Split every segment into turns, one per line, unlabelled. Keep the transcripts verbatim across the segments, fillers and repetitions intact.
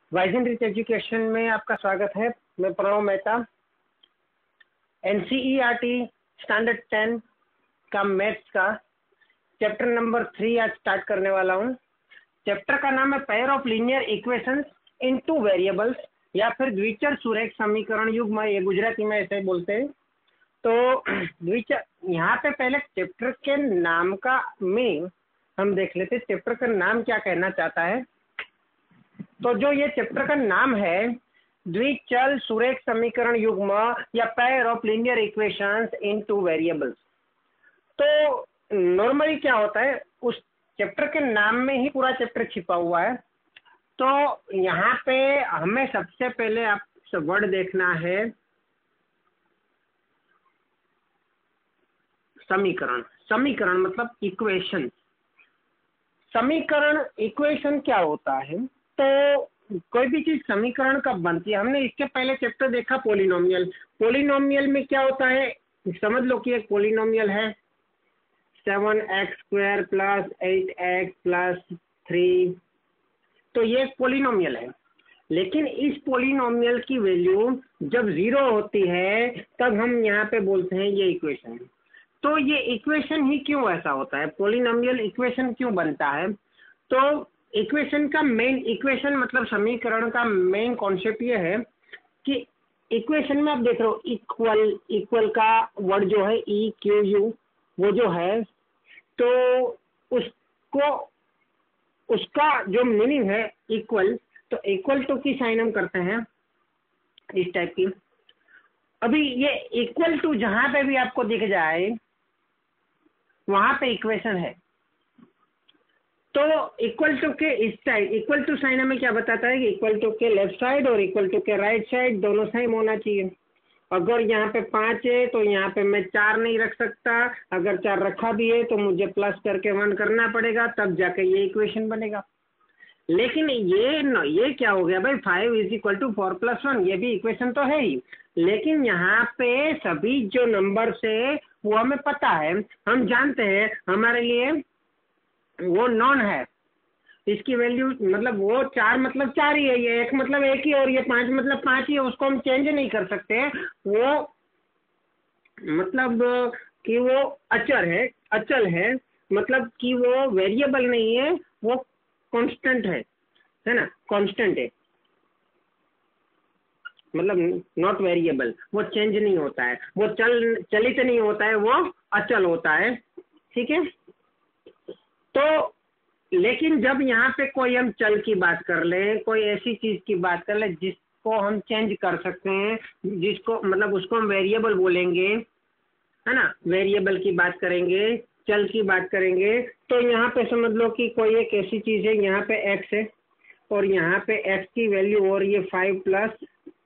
Wise and rich education में आपका स्वागत है। मैं Pranav Mehta. NCERT standard ten का मैथ्स का चैप्टर नंबर थ्री आज स्टार्ट करने वाला हूँ। चैप्टर का नाम है pair of linear equations in two variables या फिर द्विचर सुरेख समीकरण युग्म, ये गुजराती में ऐसे बोलते हैं। तो द्विचर, यहाँ पे पहले चैप्टर के नाम का मीनिंग हम देख लेते। चैप्टर का नाम क्या कहना चाहता है। तो जो ये चैप्टर का नाम है द्विचल सुरेख समीकरण युग्म या pair of linear equations in two variables, तो नॉर्मली क्या होता है, उस चैप्टर के नाम में ही पूरा चैप्टर छिपा हुआ है। तो यहाँ पे हमें सबसे पहले आप वर्ड देखना है समीकरण। समीकरण मतलब इक्वेशन। समीकरण इक्वेशन क्या होता है, तो कोई भी चीज समीकरण कब बनती है। हमने इसके पहले चैप्टर देखा पोलिनोमियल। पोलिनोमियल में क्या होता है, समझ लो कि एक पोलिनोमियल है seven x square plus eight x plus three, तो ये एक पोलिनोमियल है। लेकिन इस पोलिनोमियल की वैल्यू जब जीरो होती है तब हम यहाँ पे बोलते हैं ये इक्वेशन है। तो ये इक्वेशन ही क्यों ऐसा होता है, पोलिनोमियल इक्वेशन क्यों बनता है। तो इक्वेशन का मेन, इक्वेशन मतलब समीकरण का मेन कॉन्सेप्ट ये है कि इक्वेशन में आप देख रहे हो इक्वल, इक्वल का वर्ड जो है ई क्यू यू वो जो है, तो उसको उसका जो मीनिंग है इक्वल, तो इक्वल टू की साइन हम करते हैं इस टाइप की। अभी ये इक्वल टू जहां पे भी आपको दिख जाए वहां पे इक्वेशन है। तो इक्वल टू के इस साइड, इक्वल टू साइन हमें क्या बताता है कि इक्वल टू के लेफ्ट साइड और इक्वल टू के राइट साइड दोनों सेम होना चाहिए। अगर यहाँ पे पाँच है तो यहाँ पे मैं चार नहीं रख सकता, अगर चार रखा भी है तो मुझे प्लस करके वन करना पड़ेगा, तब जाके ये इक्वेशन बनेगा। लेकिन ये न, ये क्या हो गया भाई, five is equal to four plus one, ये भी इक्वेशन तो है ही। लेकिन यहाँ पे सभी जो नंबर्स है वो हमें पता है, हम जानते हैं, हमारे लिए वो नॉन है। इसकी वैल्यू मतलब वो चार मतलब चार ही है, ये एक मतलब एक ही, और ये पांच मतलब पांच ही है, उसको हम चेंज नहीं कर सकते। वो मतलब कि वो अचर है, अचल है, मतलब कि वो वेरिएबल नहीं है, वो कांस्टेंट है, है ना, कांस्टेंट है, मतलब नॉट वेरिएबल, वो चेंज नहीं होता है, वो चल चलित नहीं होता है, वो अचल होता है। ठीक है। तो लेकिन जब यहाँ पे कोई हम चल की बात कर ले, कोई ऐसी चीज की बात कर ले जिसको हम चेंज कर सकते हैं, जिसको मतलब उसको हम वेरिएबल बोलेंगे, है ना, वेरिएबल की बात करेंगे, चल की बात करेंगे, तो यहाँ पे समझ लो कि कोई एक ऐसी चीज है, यहाँ पे एक्स है और यहाँ पे एक्स की वैल्यू और ये फाइव प्लस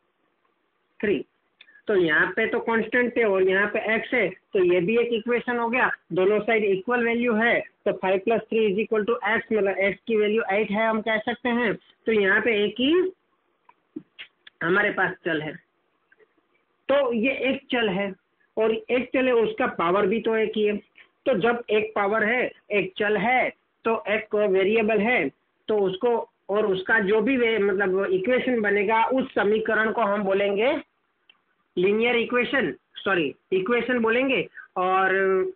थ्री, तो यहाँ पे तो कांस्टेंट है और यहाँ पे एक्स है, तो ये भी एक इक्वेशन हो गया। दोनों साइड इक्वल वैल्यू है, तो five plus three is equal to x, मतलब एक्स की वैल्यू एट है, हम कह सकते हैं। तो यहाँ पे एक ही हमारे पास चल है, तो ये एक चल है और एक चल है, उसका पावर भी तो एक ही है। तो जब एक पावर है, एक चल है, तो एक वेरिएबल है, तो उसको और उसका जो भी वे मतलब इक्वेशन बनेगा, उस समीकरण को हम बोलेंगे लीनियर इक्वेशन, सॉरी इक्वेशन बोलेंगे। और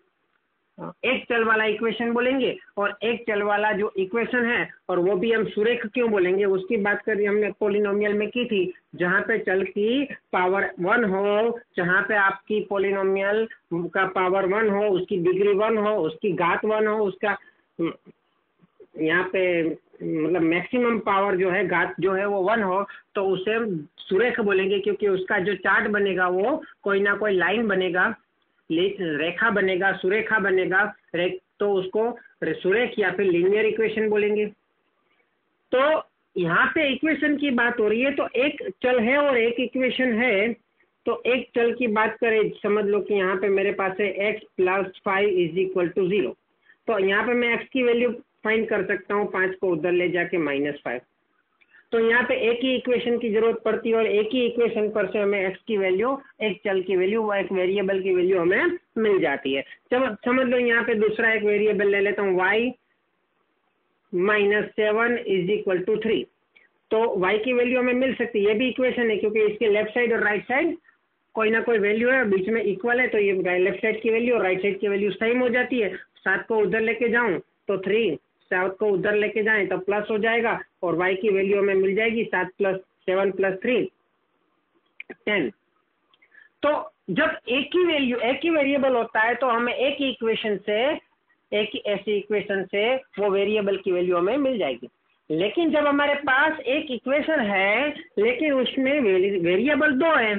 एक चल वाला इक्वेशन बोलेंगे, और एक चल वाला जो इक्वेशन है, और वो भी हम सुरेख क्यों बोलेंगे, उसकी बात करी हमने पोलिनोमियल में की थी, जहाँ पे चल की पावर वन हो, जहाँ पे आपकी पोलिनोमियल का पावर वन हो, उसकी डिग्री वन हो, उसकी घात वन हो, उसका यहाँ पे मतलब मैक्सिमम पावर जो है, घात जो है वो वन हो, तो उसे हम सुरेख बोलेंगे, क्योंकि उसका जो चार्ट बनेगा वो कोई ना कोई लाइन बनेगा, रेखा बनेगा, सुरेखा बनेगा, रे, तो उसको सुरेख या फिर लीनियर इक्वेशन बोलेंगे। तो यहाँ पे इक्वेशन की बात हो रही है, तो एक चल है और एक इक्वेशन है। तो एक चल की बात करें, समझ लो कि यहाँ पे मेरे पास है x plus five is equal to zero, तो यहाँ पे मैं एक्स की वैल्यू फाइंड कर सकता हूँ, पाँच को उधर ले जाके माइनस फाइव। तो यहाँ पे एक ही इक्वेशन की जरूरत पड़ती है और एक ही इक्वेशन पर से हमें एक्स की वैल्यू, एक चल की वैल्यू, एक वेरिएबल की वैल्यू हमें मिल जाती है। चलो समझ लो यहाँ पे दूसरा एक वेरिएबल ले लेता हूँ, y minus seven is equal to three. तो y की वैल्यू हमें मिल सकती है, ये भी इक्वेशन है क्योंकि इसके लेफ्ट साइड और राइट साइड कोई ना कोई वैल्यू है, बीच में इक्वल है, तो ये लेफ्ट साइड की वैल्यू और राइट साइड की वैल्यू सेम हो जाती है। सात को उधर लेके जाऊं तो थ्री, सात को उधर लेके जाएं तो प्लस हो जाएगा और y की वैल्यू हमें मिल जाएगी सात plus seven plus three ten. तो जब एक ही वैल्यू एक ही वेरिएबल होता है तो हमें एक ही इक्वेशन से एक ही ऐसी इक्वेशन से वो वेरिएबल की वैल्यू हमें मिल जाएगी। लेकिन जब हमारे पास एक इक्वेशन है लेकिन उसमें वेरिएबल दो है,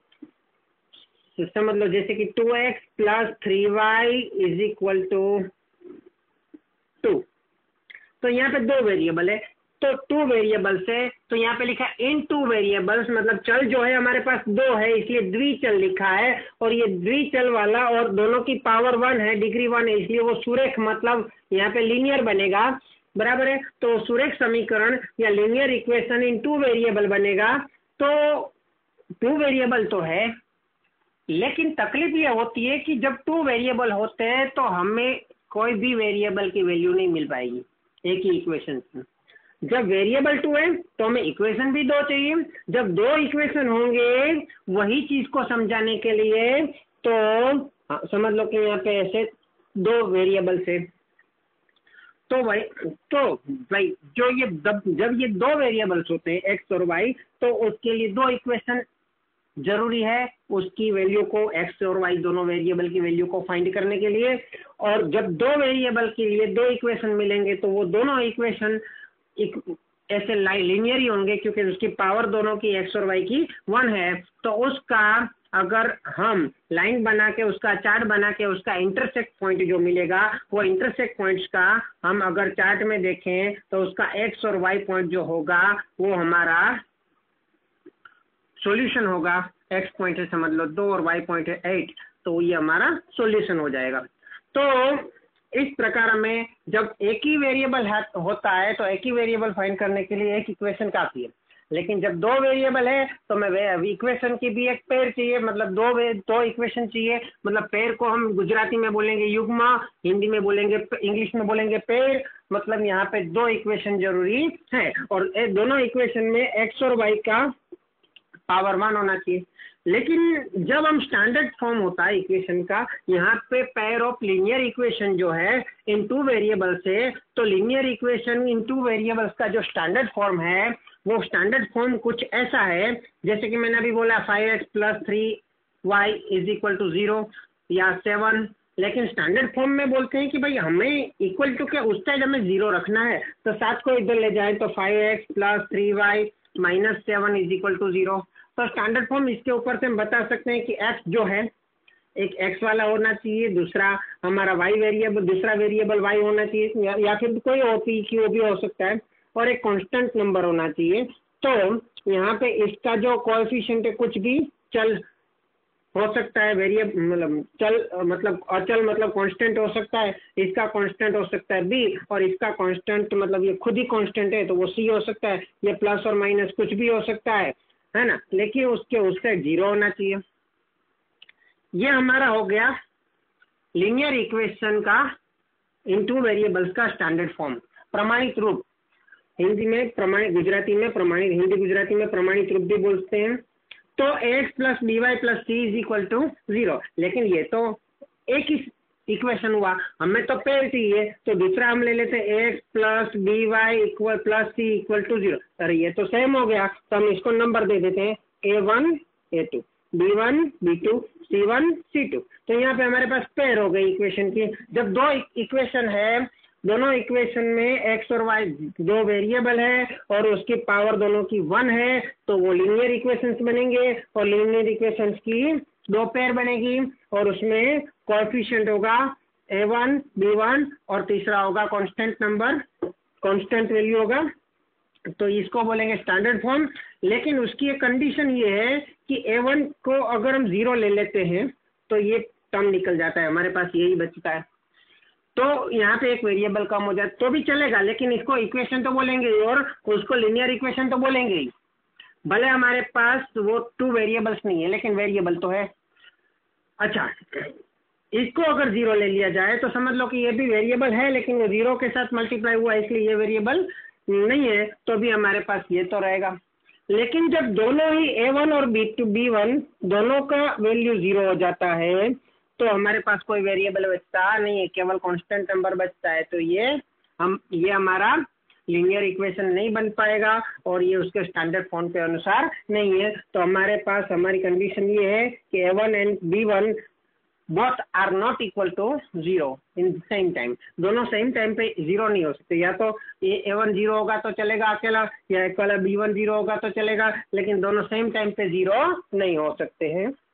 समझ लो जैसे कि two x plus three y is equal to two, तो यहाँ पे दो वेरिएबल है, तो टू वेरिएबल से तो यहाँ पे लिखा इन टू वेरिएबल्स, मतलब चल जो है हमारे पास दो है इसलिए द्विचल लिखा है, और ये द्विचल वाला और दोनों की पावर वन है, डिग्री वन है, इसलिए वो सुरेख मतलब यहाँ पे लीनियर बनेगा, बराबर है। तो सुरेख समीकरण या linear equation in two variable बनेगा। तो टू वेरिएबल तो है लेकिन तकलीफ ये होती है कि जब टू वेरिएबल होते हैं तो हमें कोई भी वेरिएबल की वैल्यू नहीं मिल पाएगी एक ही इक्वेशन से। जब वेरिएबल टू है तो हमें इक्वेशन भी दो चाहिए, जब दो इक्वेशन होंगे वही चीज को समझाने के लिए, तो हाँ, समझ लो कि यहाँ पे ऐसे दो वेरिएबल से, तो भाई तो भाई जो ये जब जब ये दो वेरिएबल्स होते हैं एक्स और वाई, तो उसके लिए दो इक्वेशन जरूरी है उसकी वैल्यू को, एक्स और वाई दोनों वेरिएबल की वैल्यू को फाइंड करने के लिए। और जब दो वेरिएबल के लिए दो इक्वेशन मिलेंगे तो वो दोनों इक्वेशन एक ऐसे लीनियर ही होंगे क्योंकि उसकी पावर दोनों की एक्स और वाई की वन है। तो उसका अगर हम लाइन बना के उसका चार्ट बना के उसका इंटरसेक्ट पॉइंट जो मिलेगा वो इंटरसेक्ट पॉइंट्स का हम अगर चार्ट में देखें तो उसका एक्स और वाई पॉइंट जो होगा वो हमारा सॉल्यूशन होगा। एक्स पॉइंट है समझ लो दो और वाई पॉइंट है एट, तो ये हमारा सॉल्यूशन हो जाएगा। तो इस प्रकार में जब एक ही वेरिएबल होता है तो एक ही वेरिएबल फाइंड करने के लिए एक इक्वेशन काफी है, लेकिन जब दो वेरिएबल है तो मैं इक्वेशन की भी एक पेयर चाहिए, मतलब दो दो इक्वेशन चाहिए। मतलब पेयर को हम गुजराती में बोलेंगे युग्म, हिंदी में बोलेंगे, इंग्लिश में बोलेंगे पेयर, मतलब यहाँ पे दो इक्वेशन जरूरी है और दोनों इक्वेशन में एक्स और वाई का पावर वन होना चाहिए। लेकिन जब हम स्टैंडर्ड फॉर्म होता है इक्वेशन का, यहाँ पे पेयर ऑफ लीनियर इक्वेशन जो है इन टू वेरिएबल से, तो linear equation in two variables का जो स्टैंडर्ड फॉर्म है वो स्टैंडर्ड फॉर्म कुछ ऐसा है जैसे कि मैंने अभी बोला five x plus three y is equal to zero या सेवन। लेकिन स्टैंडर्ड फॉर्म में बोलते हैं कि भाई हमें इक्वल टू के उस साइड हमें जीरो रखना है, तो सात को इधर ले जाए तो five x plus three y minus seven is equal to zero. तो स्टैंडर्ड फॉर्म इसके ऊपर से हम बता सकते हैं कि x जो है एक x वाला होना चाहिए, दूसरा हमारा y वेरिएबल, दूसरा वेरिएबल y होना चाहिए या, या फिर कोई और पी क्यू भी हो सकता है, और एक कांस्टेंट नंबर होना चाहिए। तो यहाँ पे इसका जो कोएफिशिएंट है कुछ भी चल हो सकता है, वेरिएबल मतलब चल मतलब अचल मतलब कांस्टेंट हो सकता है, इसका कांस्टेंट हो सकता है b, और इसका कांस्टेंट मतलब ये खुद ही कांस्टेंट है तो वो c हो सकता है, ये प्लस और माइनस कुछ भी हो सकता है, है ना, लेकिन उसके उससे जीरो होना चाहिए। ये हमारा हो गया लीनियर इक्वेशन का इन टू वेरिएबल्स का स्टैंडर्ड फॉर्म, प्रमाणित रूप। हिंदी में प्रमाणित, गुजराती में प्रमाणित, हिंदी गुजराती में प्रमाणित रूप भी बोलते हैं। तो x plus d y plus c is equal to zero, लेकिन ये तो एक ही इक्वेशन हुआ, हमें तो पेयर चाहिए, तो दूसरा हम ले लेते हैं x plus d y equal plus c equal to zero. अरे ये तो सेम हो गया, तो हम इसको नंबर दे देते हैं a one a two b one b two c one c two. तो यहाँ पे हमारे पास पेयर हो गई इक्वेशन की। जब दो इक्वेशन है, दोनों इक्वेशन में एक्स और वाई दो वेरिएबल है और उसकी पावर दोनों की वन है, तो वो लीनियर इक्वेशंस बनेंगे, और लीनियर इक्वेशंस की दो पेयर बनेगी और उसमें कोएफिशिएंट होगा ए वन बी वन और तीसरा होगा कांस्टेंट नंबर, कांस्टेंट वैल्यू होगा, तो इसको बोलेंगे स्टैंडर्ड फॉर्म। लेकिन उसकी एक कंडीशन ये है कि ए वन को अगर हम जीरो ले लेते हैं तो ये टर्म निकल जाता है, हमारे पास यही बचता है, तो यहाँ पे एक वेरिएबल कम हो जाए तो भी चलेगा, लेकिन इसको इक्वेशन तो बोलेंगे ही और उसको लीनियर इक्वेशन तो बोलेंगे ही। भले हमारे पास वो टू वेरिएबल्स नहीं है लेकिन वेरिएबल तो है। अच्छा, इसको अगर जीरो ले लिया जाए तो समझ लो कि ये भी वेरिएबल है लेकिन वो जीरो के साथ मल्टीप्लाई हुआ इसलिए ये वेरिएबल नहीं है तो भी हमारे पास ये तो रहेगा। लेकिन जब दोनों ही ए वन और बी टू बी वन दोनों का वैल्यू जीरो हो जाता है तो हमारे पास कोई वेरिएबल बचता नहीं है, केवल कांस्टेंट नंबर बचता है। तो ये हम ये हमारा लीनियर इक्वेशन नहीं बन पाएगा और ये उसके स्टैंडर्ड फॉर्म के अनुसार नहीं है। तो हमारे पास हमारी कंडीशन ये है कि a one and b one both are not equal to zero in same time. दोनों सेम टाइम पे जीरो नहीं हो सकते, या तो ए वन जीरो होगा तो चलेगा अकेला, या अकेला बी वन जीरो होगा तो चलेगा, लेकिन दोनों सेम टाइम पे जीरो नहीं हो सकते हैं।